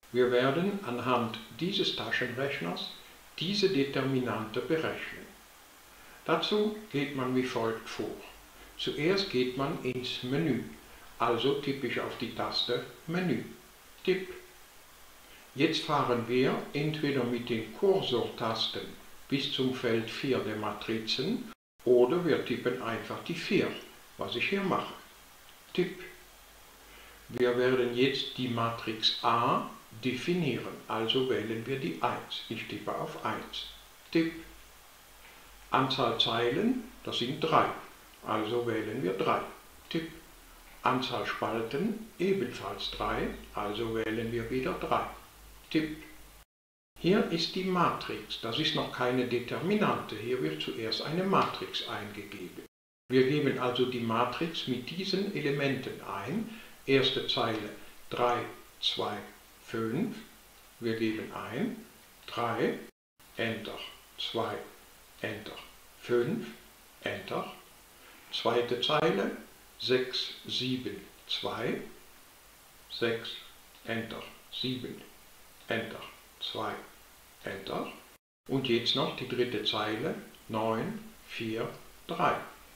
Wir werden anhand dieses Taschenrechners diese Determinante berechnen. Dazu geht man wie folgt vor. Zuerst geht man ins Menü, also tippe ich auf die Taste Menü. Tipp. Jetzt fahren wir entweder mit den Kursortasten bis zum Feld 4 der Matrizen oder wir tippen einfach die 4, was ich hier mache. Tipp. Wir werden jetzt die Matrix A definieren, also wählen wir die 1. Ich tippe auf 1. Tipp. Anzahl Zeilen, das sind 3, also wählen wir 3. Tipp. Anzahl Spalten, ebenfalls 3, also wählen wir wieder 3. Tipp. Hier ist die Matrix, das ist noch keine Determinante, hier wird zuerst eine Matrix eingegeben. Wir geben also die Matrix mit diesen Elementen ein. Erste Zeile 3, 2, 5, wir geben ein 3, Enter, 2, Enter, 5, Enter. Zweite Zeile 6, 7, 2, 6, Enter, 7, Enter, 2, Enter. Und jetzt noch die dritte Zeile 9, 4, 3.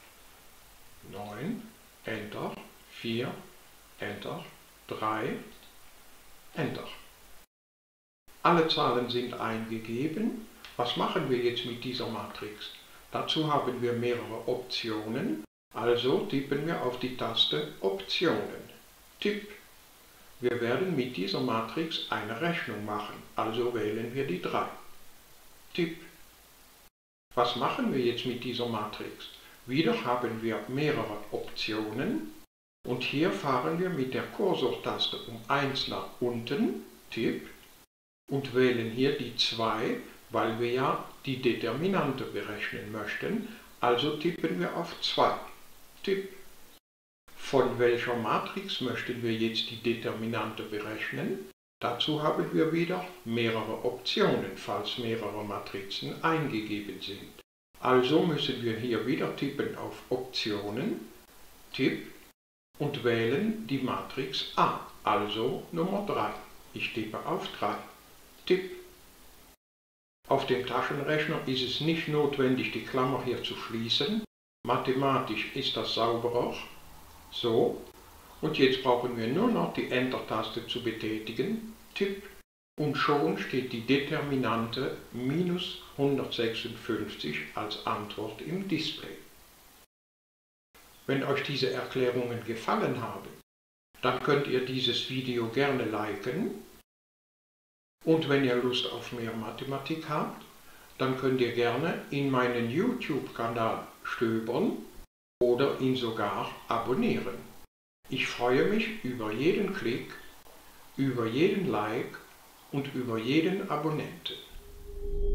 9, Enter, 4, Enter, 3, Enter. Alle Zahlen sind eingegeben. Was machen wir jetzt mit dieser Matrix? Dazu haben wir mehrere Optionen, also tippen wir auf die Taste Optionen. Tipp. Wir werden mit dieser Matrix eine Rechnung machen, also wählen wir die 3. Tipp. Was machen wir jetzt mit dieser Matrix? Wieder haben wir mehrere Optionen und hier fahren wir mit der Kursortaste um 1 nach unten, Tipp, und wählen hier die 2, weil wir ja die Determinante berechnen möchten, also tippen wir auf 2. Tipp. Von welcher Matrix möchten wir jetzt die Determinante berechnen? Dazu haben wir wieder mehrere Optionen, falls mehrere Matrizen eingegeben sind. Also müssen wir hier wieder tippen auf Optionen, Tipp, und wählen die Matrix A, also Nummer 3. Ich tippe auf 3. Tipp. Auf dem Taschenrechner ist es nicht notwendig, die Klammer hier zu schließen. Mathematisch ist das sauberer. So. Und jetzt brauchen wir nur noch die Enter-Taste zu betätigen. Tipp. Und schon steht die Determinante minus 156 als Antwort im Display. Wenn euch diese Erklärungen gefallen haben, dann könnt ihr dieses Video gerne liken. Und wenn ihr Lust auf mehr Mathematik habt, dann könnt ihr gerne in meinen YouTube-Kanal stöbern oder ihn sogar abonnieren. Ich freue mich über jeden Klick, über jeden Like und über jeden Abonnenten.